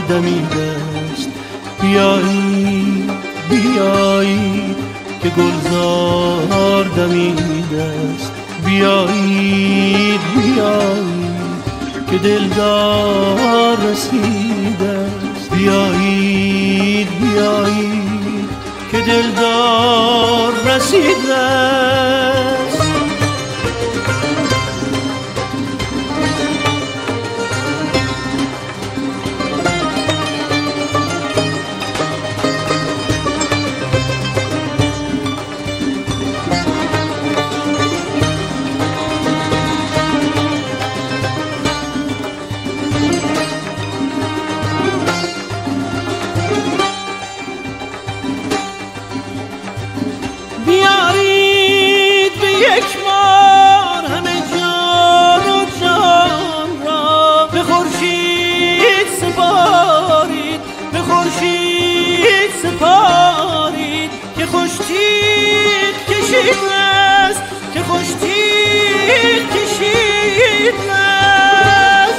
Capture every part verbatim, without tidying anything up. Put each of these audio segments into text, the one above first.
دمیده است. بیایید بیایید که گلزار دمیده است. بیایید بیایید که دلدار رسیده است. بیایید بیایید که دلدار رسیده است. بیارید به یک بار همه جان و جان را به خورشید سپارید، به خورشید سپارید که خوش تیغ کشید است، که خوش تیغ کشید است.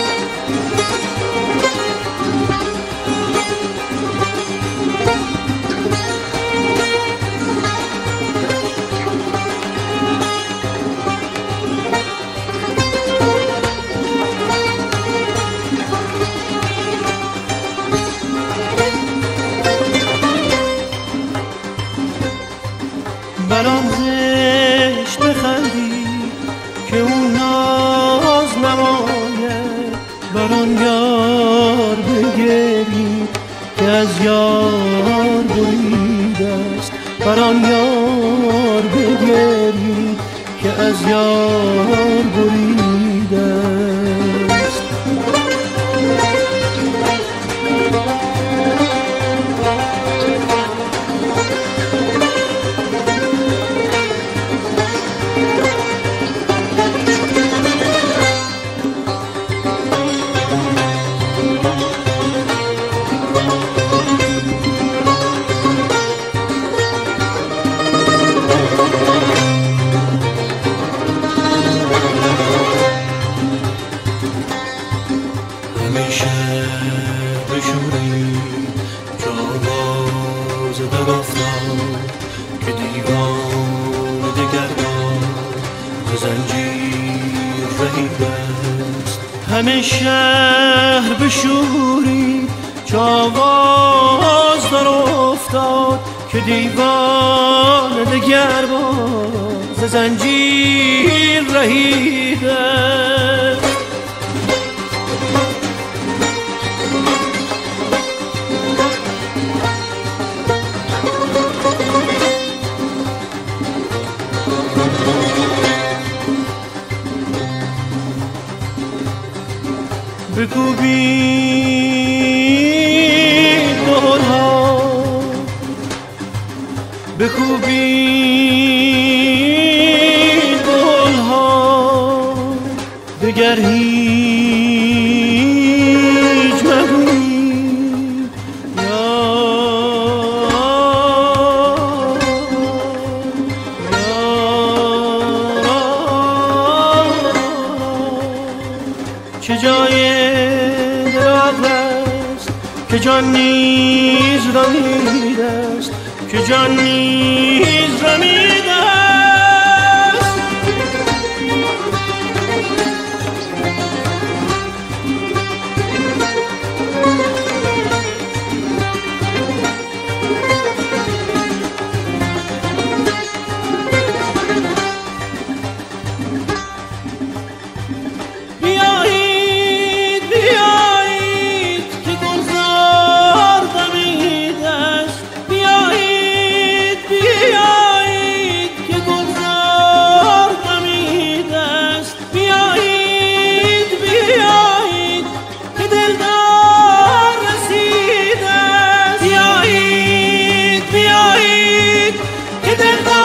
بر آن زشت بخندید که اون ناز نماید، بر آن یار بگرید که از یار بریده است، بر آن یار بگرید که از یار بریده است. همیشه بشورید که آواز در افتاد که دیوان دگربار ز زنجیر رهیده است. همه شهر بشورید که آواز در افتاد که دیوان دگربار ز زنجیر رهیده است. بکوبید دهل‌ها، بکوبید دهل‌ها، دگر هیچ مگویید یا چه جای دراغ است که جان نیز رمیده است، که جان نیز رمیده است. بیایید بیایید که گلزار دمیده است. بیایید بیایید که گلزار دمیده است. بیایید بیایید که دلدار رسیده است. بیایید بیایید که دلدار